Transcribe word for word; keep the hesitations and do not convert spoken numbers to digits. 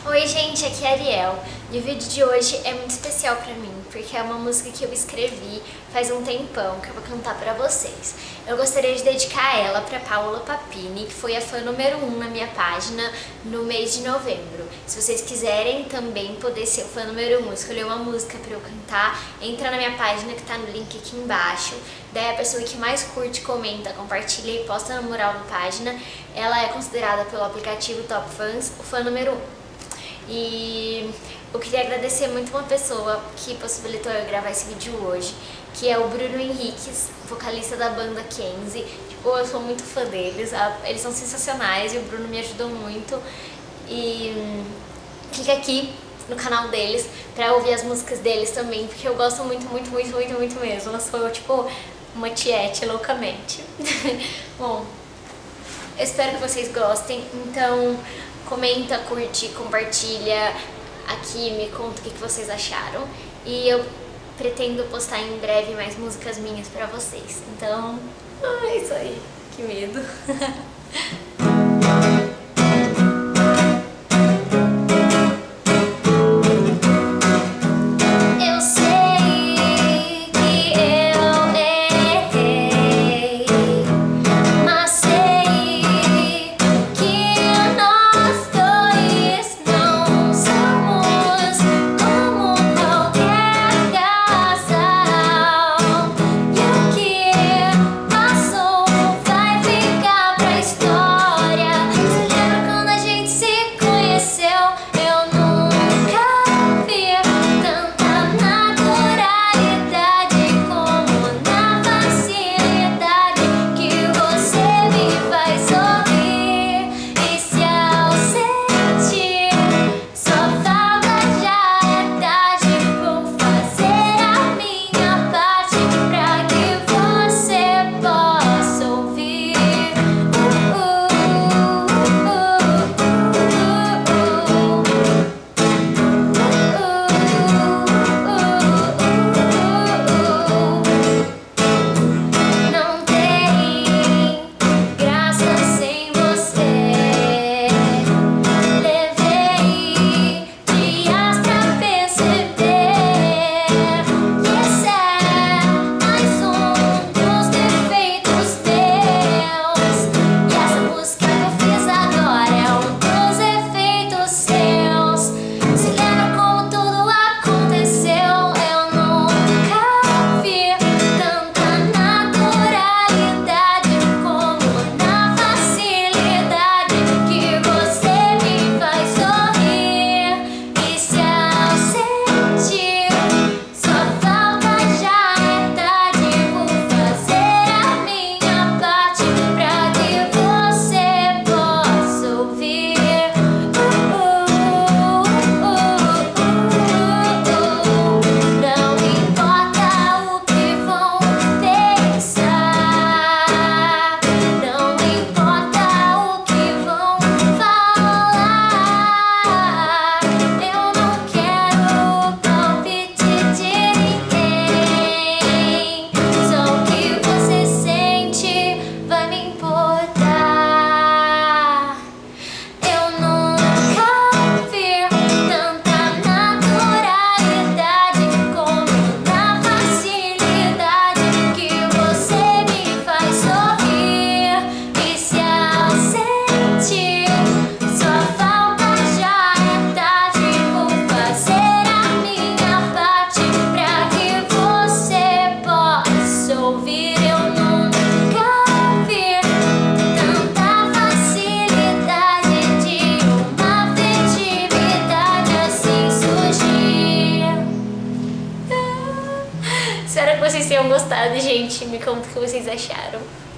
Oi gente, aqui é a Ariel e o vídeo de hoje é muito especial pra mim porque é uma música que eu escrevi faz um tempão que eu vou cantar pra vocês. Eu gostaria de dedicar ela pra Paula Papini, que foi a fã número um na minha página no mês de novembro. Se vocês quiserem também poder ser o fã número um, escolher uma música pra eu cantar, entra na minha página que tá no link aqui embaixo. Daí a pessoa que mais curte, comenta, compartilha e posta na mural da página, ela é considerada pelo aplicativo Top Fans o fã número um. E eu queria agradecer muito uma pessoa que possibilitou eu gravar esse vídeo hoje, que é o Bruno Henriques, vocalista da banda Kenzie. Tipo, eu sou muito fã deles, eles são sensacionais e o Bruno me ajudou muito. E hum, clica aqui no canal deles pra ouvir as músicas deles também, porque eu gosto muito, muito, muito, muito, muito mesmo. Eu sou tipo uma tiete loucamente. Bom, eu espero que vocês gostem, então comenta, curte, compartilha aqui, me conta o que vocês acharam. E eu pretendo postar em breve mais músicas minhas pra vocês. Então, é isso aí, que medo. Espero que vocês tenham gostado, gente. Me conta o que vocês acharam.